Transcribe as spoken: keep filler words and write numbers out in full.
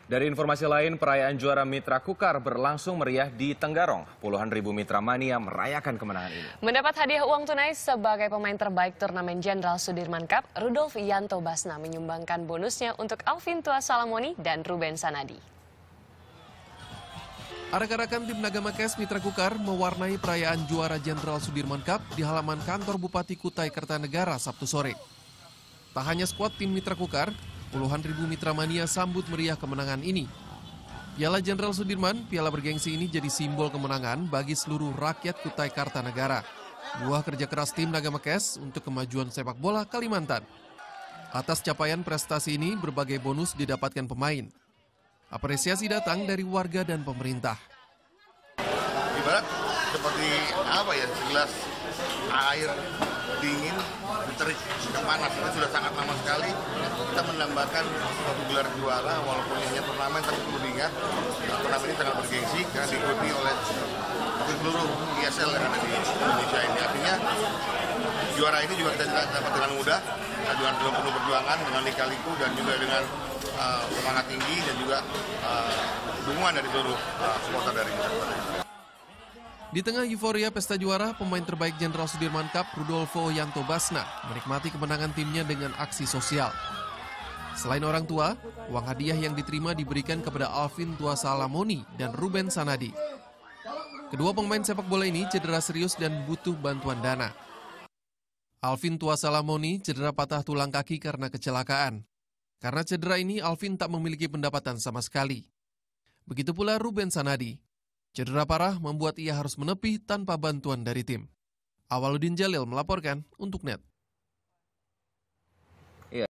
Dari informasi lain, perayaan juara Mitra Kukar berlangsung meriah di Tenggarong. Puluhan ribu Mitra Mania merayakan kemenangan ini. Mendapat hadiah uang tunai sebagai pemain terbaik turnamen Jenderal Sudirman Cup, Rudolf Yanto Basna menyumbangkan bonusnya untuk Alvin Tua Salamoni dan Ruben Sanadi. Arak-arakan tim Nagamakes Mitra Kukar mewarnai perayaan juara Jenderal Sudirman Cup di halaman kantor Bupati Kutai Kertanegara Sabtu sore. Tak hanya skuad tim Mitra Kukar, puluhan ribu Mitra Mania sambut meriah kemenangan ini. Piala Jenderal Sudirman, piala bergengsi ini jadi simbol kemenangan bagi seluruh rakyat Kutai Kartanegara. Buah kerja keras tim Nagamakes untuk kemajuan sepak bola Kalimantan. Atas capaian prestasi ini, berbagai bonus didapatkan pemain. Apresiasi datang dari warga dan pemerintah. Ibarat seperti apa ya, segelas air dingin diterik yang panas, itu sudah sangat lama sekali kita menambahkan satu gelar juara, walaupun hanya turnamen, tapi perlu diingat turnamen ini sangat bergengsi karena diikuti oleh seluruh I S L yang ada di Indonesia ini. Artinya juara ini juga kita dapat dengan mudah, dengan penuh perjuangan, dengan lika-liku dan juga dengan uh, semangat tinggi dan juga uh, dukungan dari seluruh uh, supporter dari Indonesia. Di tengah euforia pesta juara, pemain terbaik Jenderal Sudirman Cup, Rudolfo Yanto Basna, menikmati kemenangan timnya dengan aksi sosial. Selain orang tua, uang hadiah yang diterima diberikan kepada Alvin Tua Salamoni dan Ruben Sanadi. Kedua pemain sepak bola ini cedera serius dan butuh bantuan dana. Alvin Tua Salamoni cedera patah tulang kaki karena kecelakaan. Karena cedera ini, Alvin tak memiliki pendapatan sama sekali. Begitu pula Ruben Sanadi. Cedera parah membuat ia harus menepi tanpa bantuan dari tim. Awaludin Jalil melaporkan untuk N E T.